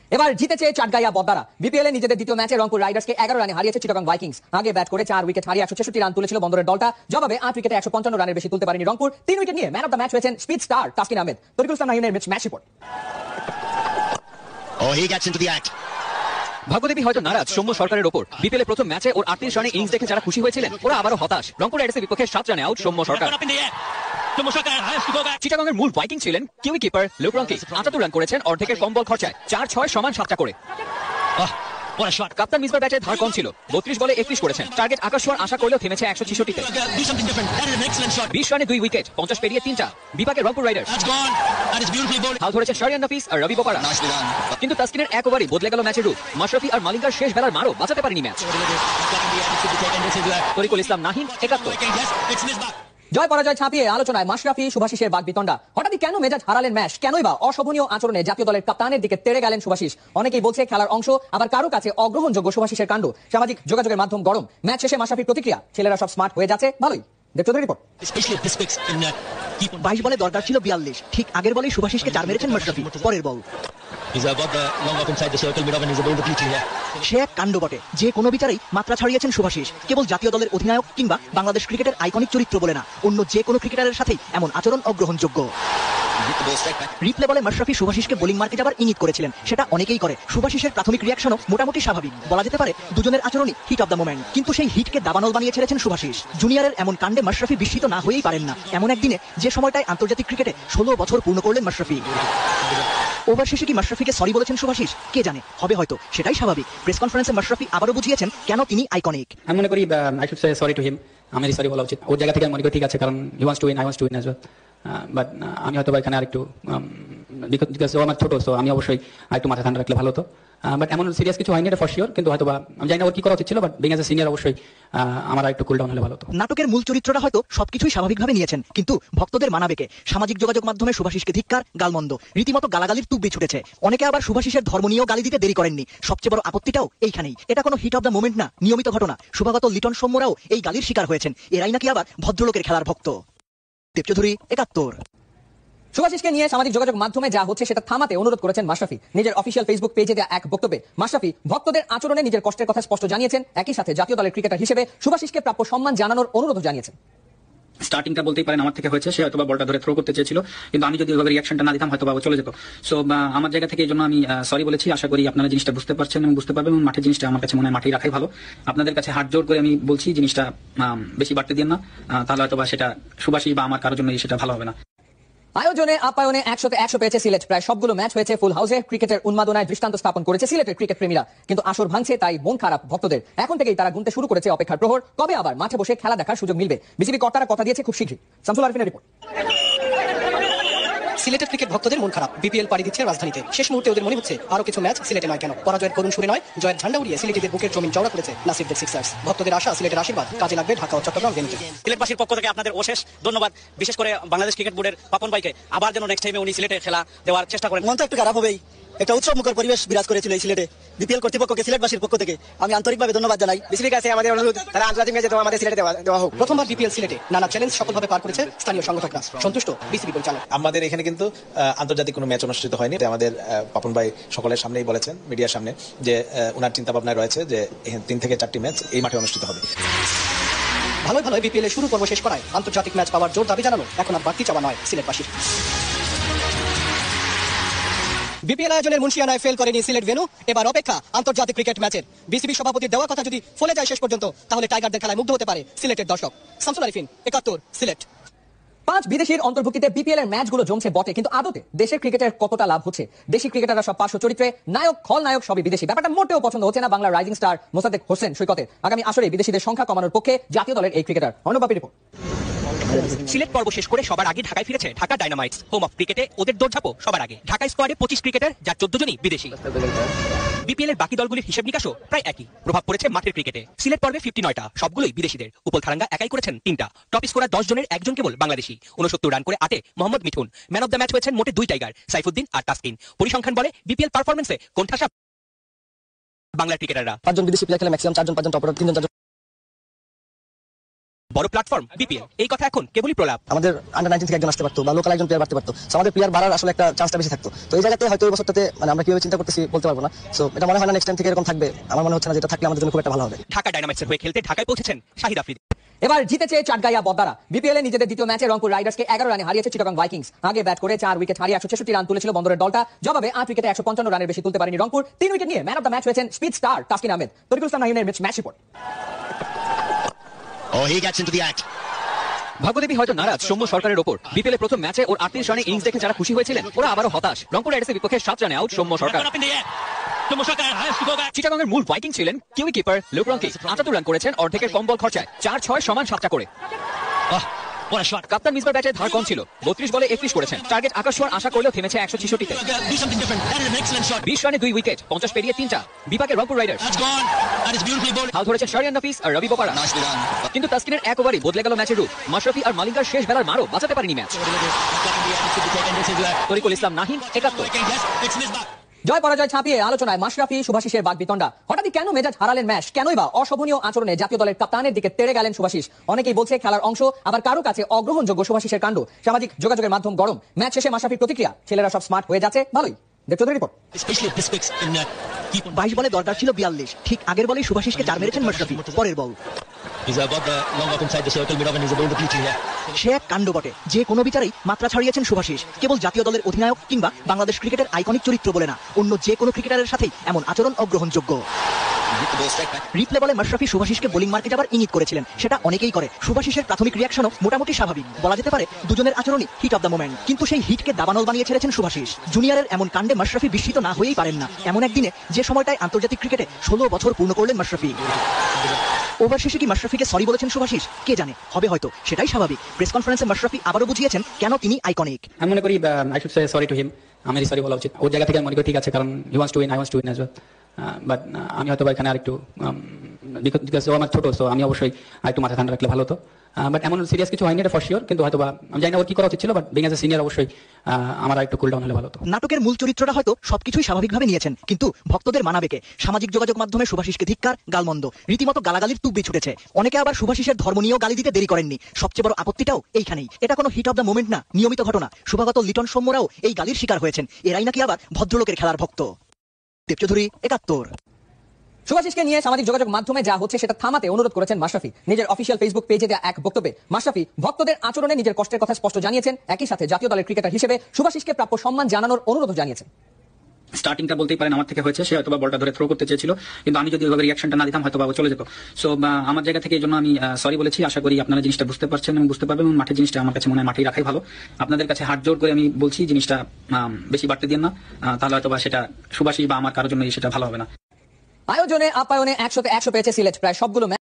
এবার জিতেছে চাটগাইয়া বদ্দারা। বিপিএল এ নিজেদের দ্বিতীয় ম্যাচে রংপুর রাইডার্সকে 11 রানে হারিয়েছে চিটাগং ভাইকিংস। আগে ব্যাট করে 4 উইকেট হারিয়ে 166 রান তুলেছিল বন্দরের দলটা। জবাবে 8 উইকেটে 155 রানের বেশি তুলতে পারেনি রংপুর। 3 উইকেট নিয়ে ম্যান অফ দ্য ম্যাচ হয়েছেন স্পিড স্টার তাসকিন আহমেদ। তরিকুল ইসলাম নাহিনের match report. Oh, he gets into the act. ভাগ্যদেবী হয়তো নারাজ সৌম্য সরকারের ওপর। বিপিএল প্রথম ম্যাচে ওর 38 রানে ইনিংস দেখে যারা খুশি হয়েছিলেন ওরা আবারও হতাশ। রংপুর রাইডার্সের বিপক্ষে 7 রানে আউট সৌম্য সরকার। চিটাগংয়ের মূল ভাইকিং ছিলেন kiwi keeper Luke Ronchi. 78 run করেছেন অর্ধেকের কম বল খরচায়। 4-6 সমান 7টা করে। কাপ্তান মিসবার ব্যাটে ধার কম ছিল, 32 বলে 31 করেছেন। টার্গেট আকাশ ছোঁয়ার আশা করলেও থেমেছে 166-তে। 20 রানে 2 উইকেট, 50 পেরিয়ে 3টা। বিপাকে রংপুর রাইডার্স। হাল ধরেছেন শারিয়ান নাফিস আর রবি বোপারা। কিন্তু তাসকিনের এক ওভারই বদলে গেল ম্যাচের রূপ। মাশরাফি আর মালিঙ্গার শেষ বেলার মারও বাঁচাতে পারেনি ম্যাচ। তরিকুল ইসলাম নাহিন, 71। জয় পরাজয় ছাপিয়ে আলোচনায় মাশরাফি শুভাশিসের বাগবিতণ্ডা। হঠাৎই কেন মেজাজ হারালেন ম্যাচ? কেনই বা অশোভনীয় আচরণে জাতীয় দলের কাপ্তানের দিকে তেড়ে গেলেন শুভাশিস? অনেকেই বলছে খেলার অংশ, আবার কারো কাছে অগ্রহণযোগ্য শুভাশিসের কাণ্ড। সামাজিক যোগাযোগের মাধ্যম গরম। ম্যাচ শেষে মাশরাফির প্রতিক্রিয়া, ছেলেরা সব স্মার্ট হয়ে যাচ্ছে, ভালোই। দেবচৌধুরী রিপোর্ট। 22 বলে দরকার ছিল 42, ঠিক আগের বলেই শুভাশিসকে 4 মেরেছেন মাশরাফি। পরের বল সে এক কাণ্ড বটে, যে কোনো বিচারেই মাত্রা ছাড়িয়েছেন শুভাশিস। কেবল জাতীয় দলের অধিনায়ক কিংবা বাংলাদেশ ক্রিকেটের আইকনিক চরিত্র বলে না, অন্য যে কোনো ক্রিকেটারের সাথেই এমন আচরণ অগ্রহণযোগ্য। রিপ্লে বলে মাশরাফি শুভাশিসকে বোলিং মারতে যাবার ইঙ্গিত করেছিলেন, সেটা অনেকেই করে। শুভাশিসের প্রাথমিক রিয়াকশনও মোটামুটি স্বাভাবিক, বলা যেতে পারে দুজনের আচরণই হিট অফ দ্য মোমেন্ট। কিন্তু সেই হিটকে দাবানল বানিয়ে ছেড়েছেন শুভাশিস। জুনিয়রের এমন কাণ্ডে মাশরাফি বিস্মিত না হয়েই পারেন না, এমন একদিনে যে সময়টায় আন্তর্জাতিক ক্রিকেটে 16 বছর পূর্ণ করলেন মাশরাফি। ওভার শেষে কি মাশরাফিকে সরি বলেছেন শুভাশিস? কে জানে, হবে হয়তো, সেটাই স্বাভাবিক। প্রেস কনফারেন্সে মাশরাফি আবারও বুঝিয়েছেন কেন তিনি আইকনিক। আমি মনে করি I should say sorry to him. আমারই সরি বলা উচিত। ওর জায়গা থেকে আমি মনে করি ঠিক আছে, কারণ he wants to win, I wants to win as well. But আমি হয়তো এখানে আরেকটু বিকজ ও আমার ছোট, সো আমি অবশ্যই আরেকটু মাথা ঠান্ডা রাখলে ভালো হতো। বাট এমন সিরিয়াস কিছু হয়নি, এটা ফর শিওর। কিন্তু হয়তো আমি জানি না ওর কি করা উচিত ছিল, but being as a senior অবশ্যই আমার একটু কুল ডাউন হলে ভালো হতো। নাটকের মূল চরিত্রটা হয়তো সবকিছুই স্বাভাবিকভাবে নিয়েছেন, কিন্তু ভক্তদের মানাবেকে সামাজিক যোগাযোগ মাধ্যমে শুভাশিসকে ধিক্কার, গালমন্দ, রীতিমতো গালাগালির তুবড়ি ছুটেছে। অনেকে আবার শুভাশিসের ধর্ম নিয়েও গালি দিতে দেরি করেননি। সবচেয়ে বড় আপত্তিটাও এইখানেই। এটা কোনো হিট অফ দ্য মোমেন্ট না, নিয়মিত ঘটনা। শুভাগত লিটন সৌম্যরাও এই গালির শিকার হয়েছেন। এরাই নাকি আবার ভদ্রলোকের খেলার ভক্ত। দেবচৌধুরী, 71। শুভাশিসকে নিয়ে সামাজিক যোগাযোগ মাধ্যমে যা হচ্ছে সেটা থামাতে অনুরোধ করেছেন মাশরাফি। নিজের অফিসিয়াল ফেসবুক পেজে দেওয়া এক বক্তব্যে মাশরাফি ভক্তদের আচরণে নিজের কষ্টের কথা স্পষ্ট জানিয়েছেন। একই সাথে জাতীয় দলের ক্রিকেটার হিসেবে শুভাশিসকে প্রাপ্য সম্মান জানানোর অনুরোধ জানিয়েছেন। স্টার্টিংটা বলতেই পারেন আমার থেকে হয়েছে, সে হয়তো বলটা ধরে থ্রো করতে চেয়েছিল, কিন্তু আমি যদি ওইভাবে রিয়াকশনটা না দিতাম হয়তো বা চলে যেত। সো আমার জায়গা থেকে এই জন্য আমি সরি বলেছি। আশা করি আপনারা জিনিসটা বুঝতে পারছেন এবং বুঝতে পারবেন। এবং মাঠের জিনিসটা আমার কাছে মনে হয় মাঠেই রাখাই ভালো। আপনাদের কাছে হাত জোর করে আমি বলছি জিনিসটা বেশি বাড়তে দিন না, তাহলে হয়তো বা সেটা শুভাশিস বা আমার কারোর জন্য সেটা ভালো হবে না। আয়োজনে আপ্যায়নে 100তে 100 পেয়েছে সিলেট। প্রায় সবগুলো ম্যাচ হয়েছে ফুল হাউসে। ক্রিকেটের উন্মাদনায় দৃষ্টান্ত স্থাপন করেছে সিলেটের ক্রিকেট প্রেমীরা। কিন্তু আসর ভাঙছে, তাই মন খারাপ ভক্তদের। এখন থেকেই তারা গুনতে শুরু করেছে অপেক্ষার প্রহর, কবে আবার মাঠে বসে খেলা দেখার সুযোগ মিলবে। বিসিবি কর্তারা কথা দিয়েছে খুব শীঘ্রই। শামসুল আরিফিনের রিপোর্ট। সিলেটের ক্রিকেট ভক্তদের মন খারাপ। বিপিএল পাড়ি দিচ্ছে রাজধানীতে। শেষ মুহূর্তে ওদের মনে হচ্ছে আরো কিছু ম্যাচ সিলেটে নয় কেন। পরাজয়ের করুণ সুরে নয়, জয়ের ঝান্ডা উড়িয়ে সিলেটিদের বুকের জমিন চওড়া করেছে নাসিরদের সিক্সার্স। ভক্তদের আশা, সিলেটের আশীর্বাদ কাজে লাগবে ঢাকা ও চট্টগ্রাম ভেন্যুতে। সিলেটবাসীর পক্ষ থেকে আপনাদের অশেষ ধন্যবাদ। বিশেষ করে বাংলাদেশ ক্রিকেট বোর্ডের পাপন ভাইকে, আবার যেন নেক্সট টাইমে উনি সিলেটে খেলা দেওয়ার চেষ্টা করেন। মন তো একটু খারাপ হবেই। একটা উৎসবমুখর পরিবেশ বিরাজ করেছিল এই সিলেটে। বিপিএল কর্তৃপক্ষকে সিলেটবাসীর পক্ষ থেকে আমি আন্তরিকভাবে ধন্যবাদ জানাই। বিসিবির কাছে আমাদের অনুরোধ, তারা আন্তর্জাতিক ম্যাচে আমাদের সিলেটে দেওয়া হোক। প্রথমবার বিপিএল সিলেটে নানা চ্যালেঞ্জ সফলভাবে পার করেছে স্থানীয় সংগঠকরা। সন্তুষ্ট বিসিবি পরিচালক। আমাদের এখানে কিন্তু আন্তর্জাতিক কোনো ম্যাচ অনুষ্ঠিত হয়নি। আমাদের পাপন ভাই সকলের সামনেই বলেছেন, মিডিয়ার সামনে, যে ওনার চিন্তা ভাবনায় রয়েছে যে 3 থেকে 4টি ম্যাচ এই মাঠে অনুষ্ঠিত হবে। ভালোই ভালোই বিপিএল এর শুরু পর্ব শেষ করায় আন্তর্জাতিক ম্যাচ পাওয়ার জোর দাবি জানানো এখন আর বাড়তি চাওয়া নয় সিলেটবাসীর। বিপিএল আয়োজনের মুন্সিয়ানায় ফেল করেনি সিলেট ভেন্যু। এবার অপেক্ষা আন্তর্জাতিক ক্রিকেট ম্যাচের। বিসিবি সভাপতির দেওয়া কথা যদি ফলে যায় শেষ পর্যন্ত, তাহলে টাইগারদের খেলায় মুগ্ধ হতে পারে সিলেটের দর্শক। শামসুল আরিফিন, 71, সিলেট। 5 বিদেশির অন্তর্ভুক্তিতে বিপিএল এর ম্যাচগুলো জমছে বটে, কিন্তু আদতে দেশের ক্রিকেটের কতটা লাভ হচ্ছে? দেশি ক্রিকেটাররা সব পার্শ্ব চরিত্রে, নায়ক খলনায়ক সবই বিদেশি। ব্যাপারটা মোটেও পছন্দ হচ্ছে না বাংলার রাইজিং স্টার মোসাদ্দেক হোসেন সৈকতের। আগামী আসরে বিদেশিদের সংখ্যা কমানোর পক্ষে জাতীয় দলের এই ক্রিকেটার। অর্ণবাপী রিপোর্ট। সিলেট পর্ব শেষ করে সবার আগে ঢাকায় ফিরেছে ঢাকা ডায়নামাইটস। হোম অফ ক্রিকেটে ওদের দৌড়ঝাঁপও সবার আগে। ঢাকা স্কোয়াডে 25 ক্রিকেটার, যার 14 জনই বিদেশি। বিপিএল এর বাকি দলগুলির হিসেব নিকাশও প্রায় একই। প্রভাব পড়েছে মাঠের ক্রিকেটে। সিলেট পর্বে 59টা, সবগুলোই বিদেশিদের। উপল থারাঙ্গা একাই করেছেন 3টা। টপ স্কোরার 10 জনের একজন কেবল বাংলাদেশি। 69 রান করে 8 Mohammad Mithun. Man of the match হয়েছেন মোটে 2 টাইগার, সাইফুদ্দিন আর তাসকিন। পরিসংখ্যান বলে বিপিএল পারফরম্যান্সে কোণঠাসা বাংলার ক্রিকেটাররা। 5 জন বিদেশি প্লেয়ার খেলে ম্যাক্সিমাম 4 জন, 5 জন টপ অর্ডার, 3 জন বড় প্ল্যাটফর্ম বিপিএল, এই কথা এখন কেবলই প্রলাপ। আমাদের আন্ডার 19 থেকে একজন আসতে পারতো বা লোকাল একজন প্লেয়ার বাড়তে পারতো, সো আমাদের প্লেয়ার বাড়ার আসলে একটা চান্সটা বেশি থাকতো। তো এই জায়গাতে হয়তো এই বছরটাতে মানে আমরা কিভাবে চিন্তা করতেছি বলতে পারবো না। সো এটা মনে হয় না নেক্সট টাইম থেকে এরকম থাকবে, আমার মনে হচ্ছে না, যেটা থাকলে আমাদের জন্য খুব একটা ভালো হবে। ঢাকা ডায়নামাইটসের হয়ে খেলতে ঢাকায় পৌঁছেছেন শাহিদ আফ্রিদি। এবার জিতেছে চাটগাইয়া বদ্দারা। বিপিএল এ নিজেদের দ্বিতীয় ম্যাচে রংপুর রাইডার্সকে 11 রানে হারিয়েছে চিটাগং ভাইকিংস। আগে ব্যাট করে 4 উইকেট হারিয়ে 166 রান তুলেছিল বন্দরের দলটা। জবাবে 8 উইকেটে 155 রানের বেশি তুলতে পারেনি রংপুর। 3 উইকেট নিয়ে ম্যান অফ দ্য ম্যাচ হয়েছেন স্পিড স্টার তাসকিন আহমেদ। তরিকুল ইসলাম নাহিনের ম্যাচ রিপোর্ট। ভাগ্যদেবী হয়তো নারাজ সৌম্য সরকারের ওপর। বিপিএল প্রথম ম্যাচে ওর 38 রানে ইনিংস দেখে যারা খুশি হয়েছিলেন ওরা আবারও হতাশ। রংপুর রাইডার্সের বিপক্ষে 7 রানে আউট সৌম্য সরকার। চিটাগংয়ের মূল ভাইকিং ছিলেন kiwi keeper Luke Ronchi. 78 run করেছেন অর্ধেকের কম বল খরচায়, 4-6 সমান 7টা করে। কাপ্তান মিসবার ব্যাটে ধার কম ছিল, 32 বলে 31 করেছেন। টার্গেট আকাশ ছোঁয়ার আশা করলেও থেমেছে 166-তে। 20 রানে 2 উইকেট, 50 পেরিয়ে 3টা। বিপাকে রংপুর রাইডার্স। হাল ধরেছেন শারিয়ান নাফিস আর রবি বোপারা। কিন্তু তাসকিনের এক ওভারই বদলে গেল ম্যাচের রূপ। মাশরাফি আর মালিঙ্গার শেষ বেলার মারও বাঁচাতে পারেনি ম্যাচ। তরিকুল ইসলাম নাহিন, 71। জয় পরাজয় ছাপিয়ে আলোচনায় মাশরাফি শুভাশিসের বাগবিতণ্ডা। হঠাৎই কেন মেজাজ হারালেন ম্যাচ? কেনই বা অশোভনীয় আচরণে জাতীয় দলের কাপ্তানের দিকে তেড়ে গেলেন শুভাশিস? অনেকেই বলছে খেলার অংশ, আবার কারো কাছে অগ্রহণযোগ্য শুভাশিসের কাণ্ড। সামাজিক যোগাযোগের মাধ্যম গরম। ম্যাচ শেষে মাশরাফির প্রতিক্রিয়া, ছেলেরা সব স্মার্ট হয়ে যাচ্ছে, ভালোই। দেবচৌধুরী রিপোর্ট। 22 বলে দরকার ছিল 42, ঠিক আগের বলেই শুভাশিসকে 4 মেরেছেন মাশরাফি। পরের বল সে এক কাণ্ড বটে, যে কোনো বিচারেই মাত্রা ছাড়িয়েছেন শুভাশিস। কেবল জাতীয় দলের অধিনায়ক কিংবা বাংলাদেশ ক্রিকেটের আইকনিক চরিত্র বলে না, অন্য যে কোনো ক্রিকেটারের সাথেই এমন আচরণ অগ্রহণযোগ্য। রিপ্লে বলে মাশরাফি শুভাশিসকে বোলিং মার্কে যাবার ইঙ্গিত করেছিলেন, সেটা অনেকেই করে। শুভাশিসের প্রাথমিক রিয়াকশনও মোটামুটি স্বাভাবিক, বলা যেতে পারে দুজনের আচরণই হিট অফ দ্য মোমেন্ট। কিন্তু সেই হিটকে দাবানল বানিয়ে ছেড়েছেন শুভাশিস। জুনিয়রের এমন কাণ্ডে মাশরাফি বিস্মিত না হয়েই পারেন না, এমন একদিনে যে সময়টায় আন্তর্জাতিক ক্রিকেটে 16 বছর পূর্ণ করলেন মাশরাফি। ওভার শেষে কি মাশরাফিকে সরি বলেছেন শুভাশিস? কে জানে, হবে হয়তো, সেটাই স্বাভাবিক। প্রেস কনফারেন্সে মাশরাফি আবারও বুঝিয়েছেন কেন তিনি আইকনিক। আমি মনে করি I should say sorry to him, আমি সরি বলা উচিত ওর জায়গা থেকে। মনে করি ঠিক আছে, কারণ he wants to win, I wants to win as well. But আমি হয়তো এখানে আরেকটু বিকজ ও আমার ছোট, সো আমি অবশ্যই আরেকটু মাথা ঠান্ডা রাখলে ভালো হতো। বাট এমন সিরিয়াস কিছু হয়নি এটা ফর শিওর, কিন্তু হয়তো আমি জানি না ওর কি করা উচিত ছিল। But being as a senior অবশ্যই আমার একটু কুল ডাউন হলে ভালো হতো। নাটকের মূল চরিত্রটা হয়তো সবকিছুই স্বাভাবিকভাবে নিয়েছেন, কিন্তু ভক্তদের মানাবেকে সামাজিক যোগাযোগ মাধ্যমে শুভাশিসকে ধিক্কার, গালমন্দ, রীতিমতো গালাগালির তুব্বি ছুটেছে। অনেকে আবার শুভাশিসের ধর্ম নিয়েও গালি দিতে দেরি করেননি। সবচেয়ে বড় আপত্তিটাও এইখানেই। এটা কোনো হিট অফ দ্য মোমেন্ট না, নিয়মিত ঘটনা। শুভাগত লিটন সৌম্যরাও এই গালির শিকার হয়েছেন। এরাই নাকি আবার ভদ্রলোকের খেলার ভক্ত। দেবচৌধুরী, 71। শুভাশিসকে নিয়ে সামাজিক যোগাযোগ মাধ্যমে যা হচ্ছে সেটা থামাতে অনুরোধ করেছেন মাশরাফি। নিজের অফিসিয়াল ফেসবুক পেজে দেওয়া এক বক্তব্যে মাশরাফি ভক্তদের আচরণে নিজের কষ্টের কথা স্পষ্ট জানিয়েছেন। একই সাথে জাতীয় দলের ক্রিকেটার হিসেবে শুভাশিসকে প্রাপ্য সম্মান জানানোর অনুরোধ জানিয়েছেন। স্টার্টিংটা বলতেই পারেন আমার থেকে হয়েছে, সে হয়তো বলটা ধরে থ্রো করতে চেয়েছিল, কিন্তু আমি যদি ওইভাবে রিয়াকশনটা না দিতাম হয়তো চলে যেত। সো আমার জায়গা থেকে এই জন্য আমি সরি বলেছি। আশা করি আপনারা জিনিসটা বুঝতে পারছেন এবং বুঝতে পারবেন। এবং মাঠের জিনিসটা আমার কাছে মনে হয় মাঠেই রাখাই ভালো। আপনাদের কাছে হাত জোর করে আমি বলছি জিনিসটা বেশি বাড়তে দিন না, তাহলে হয়তো সেটা শুভাশিস বা আমার কারোর জন্য সেটা ভালো হবে না। আয়োজনে আপ্যায়নে 100-তে 100 পেয়েছে সিলেট। প্রায় সবগুলো